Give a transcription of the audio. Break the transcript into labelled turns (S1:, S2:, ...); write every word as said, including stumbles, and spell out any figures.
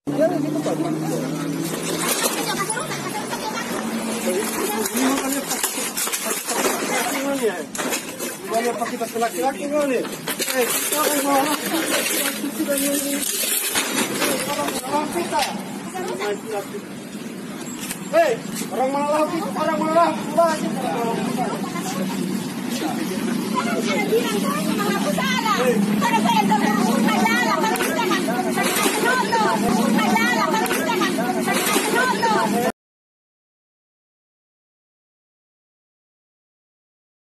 S1: Ya, gitu Pak. Gimana pakai tas laki-laki nggak nih? Eh, orang malah sudah ini. Orang malah kita. Hei, orang malah kita, orang malah kita.
S2: Ada bilang kan malah aku salah. Karena saya